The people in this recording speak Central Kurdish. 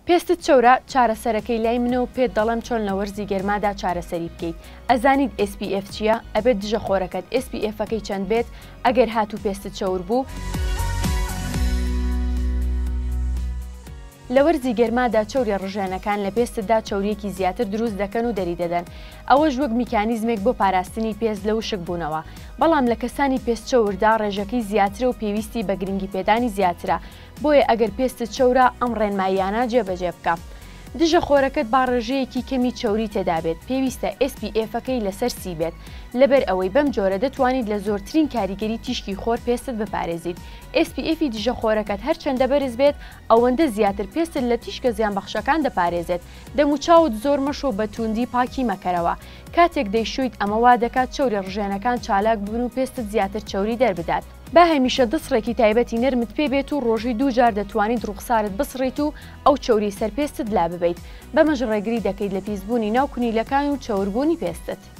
پێستت چەورە چارەسەرەکەی لای منەوە پێت دەڵێم چۆن لە وەرزی گەرمادا چارەسەری بکەیت. ئەزانیت SPF چییە؟ ئەبێت دژە خۆرەکەت SPF-ەکەی چەند بێت ئەگەر هاتوو پێستت چەور بوو. لە وەرزی گەرمادا چەوری ڕژێنەکان لە پێستتدا چەوریەکی زیاتر دروست دەکەن و دەری دەدەن. ئەوەش وەک میکانیزمێک بۆ پاراستنی پێست لە وشک بوونەوە. بەڵام لە کەسانی پێست چەوردا ڕێژەکەی زیاترە و پێویستی بە گرنگی پێدانی زیاترە. بۆیە ئەگەر پێستت چەورە ئەم ڕێنماییانە جێبەجێ بکە. دژە خۆرەکەت با ڕێژەیەکی کەمی چەوری تێدا بێت. پێویستە SPF-ەکەی لەسەر سی بێت. لەبەر ئەوەی بەم جۆرە دەتوانیت لە زۆرترین کاریگەری تیشکی خۆر پێستت بپارێزیت. SPF-ی دژە خۆرەکەت هەرچەندە بەرز بێت ئەوەندە زیاتر پێستت لە تیشکە زیانبەخشەکان دەپارێزێت. دەم و چاوت زۆر مەشۆ بە توندی پاکی مەکەرەوە. کاتێک دەیشویت ئەمە وا دەکات چەوری ڕژێنەکان چالاک ببن و پێستت زیاتر چەوری دەربدات. با هەمیشە دەسڕێکی تایبەتی نەرمت پێ بێت و ڕۆژی دوو جار دەتوانیت ڕوخسارت بسڕیت و ئەو چەوری سەرپێستت لا ببیت. بەمەش ڕێگری دەکەیت لە پیسبوونی ناوکونیلەکان و چەوربوونی پێستت.